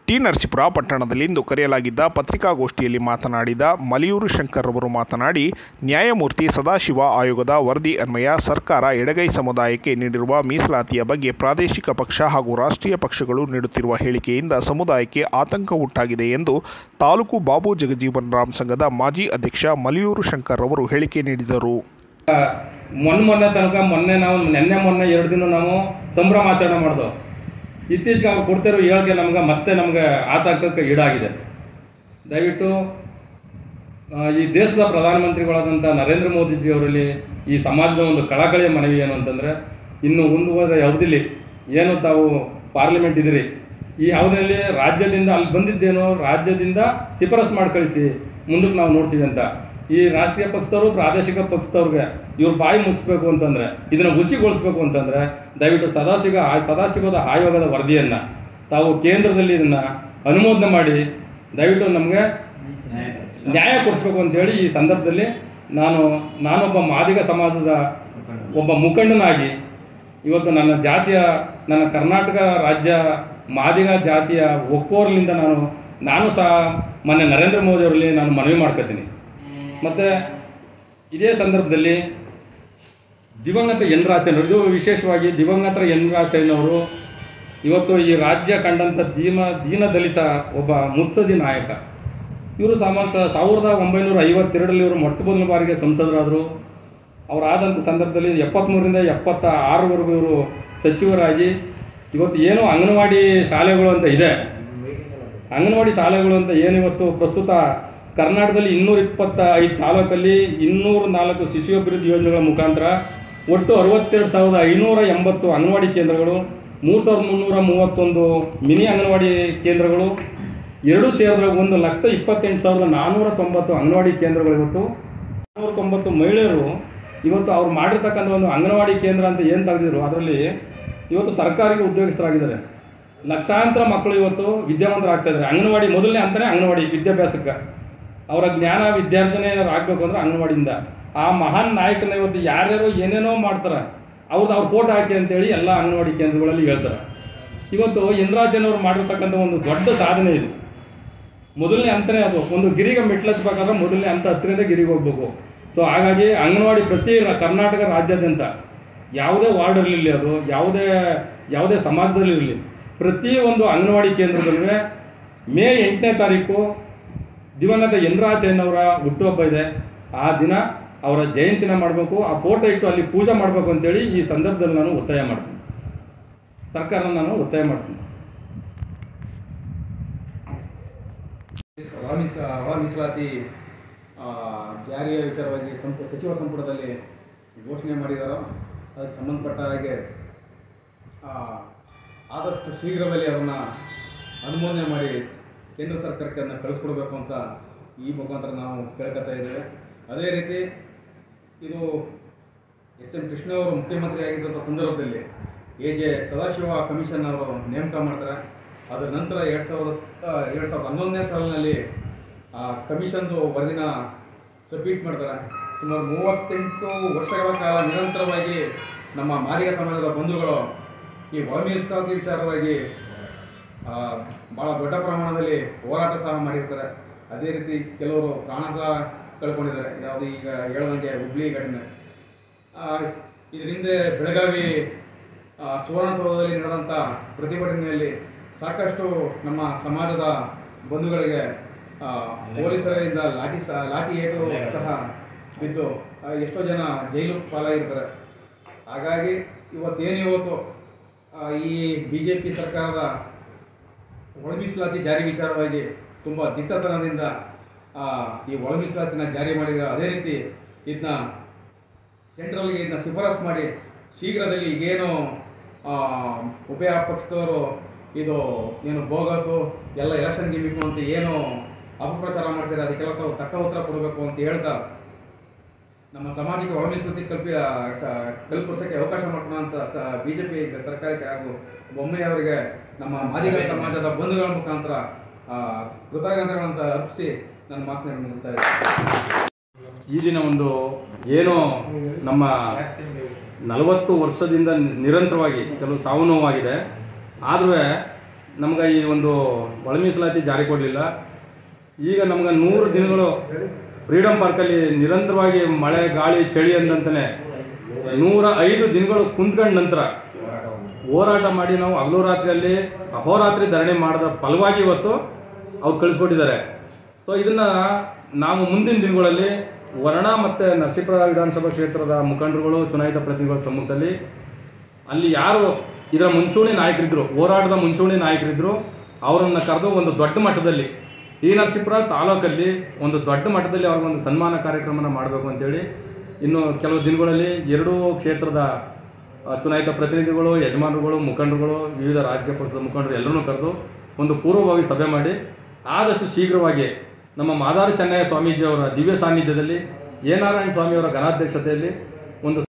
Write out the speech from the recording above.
T Narasipura ಪಟ್ಟಣದಲ್ಲಿಂದು ಕರೆಯಲಾಗಿದ್ದ ಪತ್ರಿಕಾಗೋಷ್ಠಿಯಲ್ಲಿ ಮಾತನಾಡಿದ ಮಲಿಯೂರು ಶಂಕರ್ ಅವರು ಮಾತನಾಡಿ, ನ್ಯಾಯಮೂರ್ತಿ ಸದಾಶಿವ ಆಯೋಗದ ವರದಿ ಅನ್ವಯ ಸರ್ಕಾರ ಎಡಗೈ ಸಮುದಾಯಕ್ಕೆ ನೀಡಿರುವ ಮೀಸಲಾತಿಯ ಬಗ್ಗೆ ಪ್ರಾದೇಶಿಕ ಪಕ್ಷ ಹಾಗೂ ರಾಷ್ಟ್ರೀಯ ಪಕ್ಷಗಳು ನೀಡುತ್ತಿರುವ ಹೇಳಿಕೆಯಿಂದ ಸಮುದಾಯಕ್ಕೆ ಆತಂಕ ಉಂಟಾಗಿದೆ ಎಂದು ತಾಲೂಕು ಬಾಬು ಜಗಜೀವನ್ ರಾಮ್ ಸಂಘದ ಮಾಜಿ ಅಧ್ಯಕ್ಷ ಮಲಿಯೂರು ಶಂಕರ್ ಅವರು ಹೇಳಿಕೆ ನೀಡಿದರು. ಮೊನ್ನೆ ತನಕ ಮೊನ್ನೆ 2 ದಿನ ನಾವು ಸಂಭ್ರಮಾಚರಣೆ ಮಾಡಿದೆವು. ಇತ್ತೀಚೆಗೆ ಅವ್ರು ಕೊಡ್ತಿರೋ ಹೇಳಿಕೆ ನಮಗೆ ಆತಂಕಕ್ಕೆ ಈಡಾಗಿದೆ. ದಯವಿಟ್ಟು ಈ ದೇಶದ ಪ್ರಧಾನಮಂತ್ರಿಗಳಾದಂಥ ನರೇಂದ್ರ ಮೋದಿಜಿ ಅವರಲ್ಲಿ ಈ ಸಮಾಜದ ಒಂದು ಕಳಕಳಿಯ ಮನವಿ ಏನು ಅಂತಂದರೆ, ಇನ್ನು ಮುಂದುವರೆದ ಅವಧಿಯಲ್ಲಿ ಏನು ತಾವು ಪಾರ್ಲಿಮೆಂಟ್ ಇದ್ದೀರಿ, ಈ ಅವಧಿಯಲ್ಲಿ ರಾಜ್ಯದಿಂದ ಅಲ್ಲಿ ಬಂದಿದ್ದೇನೋ ರಾಜ್ಯದಿಂದ ಶಿಫಾರಸು ಮಾಡಿ ಕಳಿಸಿ, ಮುಂದಕ್ಕೆ ನಾವು ನೋಡ್ತೀವಿ ಅಂತ. ಈ ರಾಷ್ಟ್ರೀಯ ಪಕ್ಷದವರು ಪ್ರಾದೇಶಿಕ ಪಕ್ಷದವ್ರಿಗೆ ಇವ್ರು ಬಾಯಿ ಮುಚ್ಚಬೇಕು ಅಂತಂದರೆ, ಇದನ್ನು ಹುಸಿಗೊಳಿಸ್ಬೇಕು ಅಂತಂದರೆ ದಯವಿಟ್ಟು ಸದಾಶಿವದ ಆಯೋಗದ ವರದಿಯನ್ನು ತಾವು ಕೇಂದ್ರದಲ್ಲಿ ಇದನ್ನು ಅನುಮೋದನೆ ಮಾಡಿ ದಯವಿಟ್ಟು ನಮಗೆ ನ್ಯಾಯ ಕೊಡಿಸ್ಬೇಕು ಅಂತೇಳಿ ಈ ಸಂದರ್ಭದಲ್ಲಿ ನಾನೊಬ್ಬ ಮಾದಿಗ ಸಮಾಜದ ಒಬ್ಬ ಮುಖಂಡನಾಗಿ ಇವತ್ತು ನನ್ನ ಕರ್ನಾಟಕ ರಾಜ್ಯ ಮಾದಿಗ ಜಾತಿಯ ಒಕ್ಕೋರ್ಲಿಂದ ನಾನು ಸಹ ಮೊನ್ನೆ ನರೇಂದ್ರ ಮೋದಿ ಅವರಲ್ಲಿ ನಾನು ಮನವಿ ಮಾಡ್ಕೊತೀನಿ. ಮತ್ತು ಇದೇ ಸಂದರ್ಭದಲ್ಲಿ ದಿವಂಗತ ಎನ್ ರಾಚಯ್ಯನವರು, ವಿಶೇಷವಾಗಿ ದಿವಂಗತ ಎನ್ ರಾಚಯ್ಯನವರು ಇವತ್ತು ಈ ರಾಜ್ಯ ಕಂಡಂಥ ದೀನದಲಿತ ಒಬ್ಬ ಮುತ್ಸದಿ ನಾಯಕ. ಇವರು 1952ರಲ್ಲಿ ಇವರು ಮೊಟ್ಟ ಮೊದಲ ಬಾರಿಗೆ ಸಂಸದರಾದರು. ಅವರಾದಂಥ ಸಂದರ್ಭದಲ್ಲಿ 73ರಿಂದ 76ವರೆಗೂ ಇವರು ಸಚಿವರಾಗಿ ಇವತ್ತು ಏನು ಅಂಗನವಾಡಿ ಶಾಲೆಗಳು ಅಂತ ಇದೆ, ಅಂಗನವಾಡಿ ಶಾಲೆಗಳು ಅಂತ ಏನಿವತ್ತು ಪ್ರಸ್ತುತ ಕರ್ನಾಟಕದಲ್ಲಿ 225 ತಾಲೂಕಲ್ಲಿ 204 ಶಿಶು ಅಭಿವೃದ್ಧಿ ಯೋಜನೆಗಳ ಮುಖಾಂತರ ಒಟ್ಟು 62,580 ಅಂಗನವಾಡಿ ಕೇಂದ್ರಗಳು, 3,331 ಮಿನಿ ಅಂಗನವಾಡಿ ಕೇಂದ್ರಗಳು, ಎರಡೂ ಸೇರಿದ್ರೆ 1,28,490 ಅಂಗನವಾಡಿ ಕೇಂದ್ರಗಳು. ಇವತ್ತು 490 ಮಹಿಳೆಯರು ಇವತ್ತು ಅವ್ರು ಮಾಡಿರ್ತಕ್ಕಂಥ ಒಂದು ಅಂಗನವಾಡಿ ಕೇಂದ್ರ ಅಂತ ಏನು ತೆಗೆದಿದ್ರು ಅದರಲ್ಲಿ ಇವತ್ತು ಸರ್ಕಾರಿ ಉದ್ಯೋಗಸ್ಥರಾಗಿದ್ದಾರೆ. ಲಕ್ಷಾಂತರ ಮಕ್ಕಳು ಇವತ್ತು ವಿದ್ಯಾವಂತರಾಗ್ತಾ ಇದ್ದಾರೆ. ಅಂಗನವಾಡಿ ಮೊದಲನೇ ಹಂತನೇ ಅಂಗನವಾಡಿ ವಿದ್ಯಾಭ್ಯಾಸಕ್ಕೆ ಅವರ ಜ್ಞಾನ ವಿದ್ಯಾರ್ಜನೆ ಏನಾದ್ರು ಆಗಬೇಕು ಅಂದರೆ ಅಂಗನವಾಡಿಯಿಂದ. ಆ ಮಹಾನ್ ನಾಯಕನ ಇವತ್ತು ಯಾರ್ಯಾರು ಏನೇನೋ ಮಾಡ್ತಾರೆ, ಅವ್ರ ಫೋಟೋ ಹಾಕಿ ಅಂತೇಳಿ ಎಲ್ಲ ಅಂಗನವಾಡಿ ಕೇಂದ್ರಗಳಲ್ಲಿ ಹೇಳ್ತಾರೆ. ಇವತ್ತು ಇಂದ್ರಾಜನವರು ಮಾಡಿರ್ತಕ್ಕಂಥ ಒಂದು ದೊಡ್ಡ ಸಾಧನೆ ಇದು. ಮೊದಲನೇ ಹಂತನೇ ಅದು. ಒಂದು ಗಿರಿಗೆ ಮೆಟ್ಲತ್ಬೇಕಾದ್ರೆ ಮೊದಲನೇ ಹಂತ ಹತ್ತಿರದೇ ಗಿರಿಗೆ ಹೋಗ್ಬೇಕು. ಸೊ ಹಾಗಾಗಿ ಅಂಗನವಾಡಿ ಪ್ರತಿ ಕರ್ನಾಟಕ ರಾಜ್ಯಾದ್ಯಂತ ಯಾವುದೇ ವಾರ್ಡ್ ಇರಲಿ, ಅದು ಯಾವುದೇ ಸಮಾಜದಲ್ಲಿರಲಿ, ಪ್ರತಿ ಒಂದು ಅಂಗನವಾಡಿ ಕೇಂದ್ರದಲ್ಲೂ ಮೇ 8ನೇ ತಾರೀಕು ದಿವಂಗತ ಎನ್ ರಾಚಯ್ಯನವರ ಹುಟ್ಟುಹಬ್ಬ ಇದೆ. ಆ ದಿನ ಅವರ ಜಯಂತಿನ ಮಾಡಬೇಕು, ಆ ಫೋಟೋ ಇಟ್ಟು ಅಲ್ಲಿ ಪೂಜೆ ಮಾಡಬೇಕು ಅಂತೇಳಿ ಈ ಸಂದರ್ಭದಲ್ಲಿ ನಾನು ಒತ್ತಾಯ ಮಾಡ್ತೀನಿ, ಸರ್ಕಾರನ ನಾನು ಒತ್ತಾಯ ಮಾಡ್ತೀನಿ. ಮೀಸಲಾತಿ ಜಾರಿಯ ವಿಚಾರವಾಗಿ ಸಚಿವ ಸಂಪುಟದಲ್ಲಿ ಘೋಷಣೆ ಮಾಡಿದಾರೋ ಅದಕ್ಕೆ ಸಂಬಂಧಪಟ್ಟ ಹಾಗೆ ಆದಷ್ಟು ಶೀಘ್ರದಲ್ಲಿ ಅದನ್ನು ಅನುಮೋದನೆ ಮಾಡಿ ಕೇಂದ್ರ ಸರ್ಕಾರಕ್ಕೆ ಅದನ್ನು ಕಳಿಸ್ಕೊಡ್ಬೇಕು ಅಂತ ಈ ಮುಖಾಂತರ ನಾವು ಕೇಳ್ಕೊತಾ ಇದ್ದೇವೆ. ಅದೇ ರೀತಿ ಇದು SM ಕೃಷ್ಣ ಅವರು ಮುಖ್ಯಮಂತ್ರಿ ಆಗಿದ್ದಂಥ ಸಂದರ್ಭದಲ್ಲಿ ಸದಾಶಿವ ಕಮಿಷನ್ ಅವರು ನೇಮಕ ಮಾಡ್ತಾರೆ. ಅದರ ನಂತರ 2011ನೇ ಸಾಲಿನಲ್ಲಿ ಕಮಿಷನ್ದು ವರದಿನ ಸಬ್ಮಿಟ್ ಮಾಡ್ತಾರೆ. ಸುಮಾರು 38 ವರ್ಷಗಳ ಕಾಲ ನಿರಂತರವಾಗಿ ನಮ್ಮ ಮಾದಿಗ ಸಮಾಜದ ಬಂಧುಗಳು ಈ ಮೀಸಲಾತಿ ವಿಚಾರವಾಗಿ ಭಾಳ ದೊಡ್ಡ ಪ್ರಮಾಣದಲ್ಲಿ ಹೋರಾಟ ಸಹ ಮಾಡಿರ್ತಾರೆ. ಅದೇ ರೀತಿ ಕೆಲವರು ಪ್ರಾಣ ಸಹ ಕಳ್ಕೊಂಡಿದ್ದಾರೆ. ಯಾವುದು ಈಗ ಹೇಳದಂಗೆ ಹುಬ್ಳಿ ಘಟನೆ, ಇದರಿಂದ ಬೆಳಗಾವಿ ಸುವರ್ಣಸೌಧದಲ್ಲಿ ನಡೆದಂಥ ಪ್ರತಿಭಟನೆಯಲ್ಲಿ ಸಾಕಷ್ಟು ನಮ್ಮ ಸಮಾಜದ ಬಂಧುಗಳಿಗೆ ಪೊಲೀಸರಿಂದ ಲಾಠಿ ಏಟು ಸಹ ಬಿದ್ದು ಎಷ್ಟೋ ಜನ ಜೈಲು ಪಾಲಾಗಿರ್ತಾರೆ. ಹಾಗಾಗಿ ಇವತ್ತು ಈ BJP ಸರ್ಕಾರದ ಒಳ ಮೀಸಲಾತಿ ಜಾರಿ ವಿಚಾರವಾಗಿ ತುಂಬ ದಿಟ್ಟತನದಿಂದ ಈ ಒಳ ಮೀಸಲಾತಿನ ಜಾರಿ ಮಾಡಿದ. ಅದೇ ರೀತಿ ಇದನ್ನ ಸೆಂಟ್ರಲ್ಗೆ ಇದನ್ನ ಶಿಫಾರಸು ಮಾಡಿ ಶೀಘ್ರದಲ್ಲಿ ಈಗೇನು ಉಭಯ ಪಕ್ಷದವರು ಇದು ಏನು ಬೋಗಸು ಎಲ್ಲ ಎಲೆಕ್ಷನ್ ಗಿಮಿಕ್ಕು ಅಂತ ಏನು ಅಪಪ್ರಚಾರ ಮಾಡ್ತಾರೆ ಅದಕ್ಕೆಲ್ಲ ತಾವು ತಕ್ಕ ಉತ್ತರ ಕೊಡಬೇಕು ಅಂತ ಹೇಳ್ತಾ ನಮ್ಮ ಸಮಾಜಕ್ಕೆ ಒಳ ಮೀಸಲಾತಿ ಕಲ್ಪಿಸೋಕ್ಕೆ ಅವಕಾಶ ಮಾಡೋಣ ಅಂತ BJP ಸರ್ಕಾರಕ್ಕೆ ಹಾಗೂ ಬೊಮ್ಮೆಯ ಅವರಿಗೆ ನಮ್ಮ ಮಾದಿಗ ಸಮಾಜದ ಬಂಧುಗಳ ಮುಖಾಂತರ ಕೃತಜ್ಞತೆಗಳಂತ ಅರ್ಪಿಸಿ ನನ್ನ ಮಾತನ್ನು ಮುಗಿಸ್ತಾ ಇದ್ದೀನಿ. ಈ ದಿನ ಒಂದು ಏನೋ ನಮ್ಮ 40 ವರ್ಷದಿಂದ ನಿರಂತರವಾಗಿ ಕೆಲವು ಸಾವು ನೋವಾಗಿದೆ. ಆದರೂ ನಮ್ಗೆ ಈ ಒಂದು ಒಳ ಮೀಸಲಾತಿ ಜಾರಿ ಕೊಡಲಿಲ್ಲ. ಈಗ ನಮ್ಗೆ 100 ದಿನಗಳು ಫ್ರೀಡಮ್ ಪಾರ್ಕಲ್ಲಿ ನಿರಂತರವಾಗಿ ಮಳೆ ಗಾಳಿ ಚಳಿ ಅಂದಂತಾನೆ 105 ದಿನಗಳು ಕುಂತ್ಕೊಂಡ ನಂತರ ಹೋರಾಟ ಮಾಡಿ ನಾವು ಹಗಲು ರಾತ್ರಿಯಲ್ಲಿ ಅಹೋರಾತ್ರಿ ಧರಣಿ ಮಾಡಿದ ಫಲವಾಗಿ ಇವತ್ತು ಅವ್ರು ಕಳಿಸ್ಕೊಟ್ಟಿದ್ದಾರೆ. ಸೊ ಇದನ್ನ ನಾವು ಮುಂದಿನ ದಿನಗಳಲ್ಲಿ ವರ್ಣ ಮತ್ತು ನರಸೀಪುರ ವಿಧಾನಸಭಾ ಕ್ಷೇತ್ರದ ಮುಖಂಡರುಗಳು, ಚುನಾಯಿತ ಪ್ರತಿನಿಧಿಗಳ ಸಮ್ಮುಖದಲ್ಲಿ ಅಲ್ಲಿ ಯಾರು ಇದರ ಮುಂಚೂಣಿ ನಾಯಕರಿದ್ದರು, ಹೋರಾಟದ ಮುಂಚೂಣಿ ನಾಯಕರಿದ್ದರು, ಅವರನ್ನು ಕರೆದು ಒಂದು ದೊಡ್ಡ ಮಟ್ಟದಲ್ಲಿ ಈ ನರಸೀಪುರ ತಾಲೂಕಲ್ಲಿ ಒಂದು ದೊಡ್ಡ ಮಟ್ಟದಲ್ಲಿ ಅವ್ರಿಗೊಂದು ಸನ್ಮಾನ ಕಾರ್ಯಕ್ರಮನ ಮಾಡಬೇಕು ಅಂತೇಳಿ ಇನ್ನು ಕೆಲವು ದಿನಗಳಲ್ಲಿ 2 ಕ್ಷೇತ್ರದ ಚುನಾಯಿತ ಪ್ರತಿನಿಧಿಗಳು, ಯಜಮಾನರುಗಳು, ಮುಖಂಡರುಗಳು, ವಿವಿಧ ರಾಜಕೀಯ ಪಕ್ಷದ ಮುಖಂಡರು ಎಲ್ಲರನ್ನೂ ಕರೆದು ಒಂದು ಪೂರ್ವಭಾವಿ ಸಭೆ ಮಾಡಿ ಆದಷ್ಟು ಶೀಘ್ರವಾಗಿ ನಮ್ಮ ಮಾದಾರ ಚೆನ್ನಯ್ಯ ಸ್ವಾಮೀಜಿಯವರ ದಿವ್ಯ ಸಾನ್ನಿಧ್ಯದಲ್ಲಿ ಎ ನಾರಾಯಣ ಸ್ವಾಮಿಯವರ ಘನಾಧ್ಯಕ್ಷತೆಯಲ್ಲಿ ಒಂದು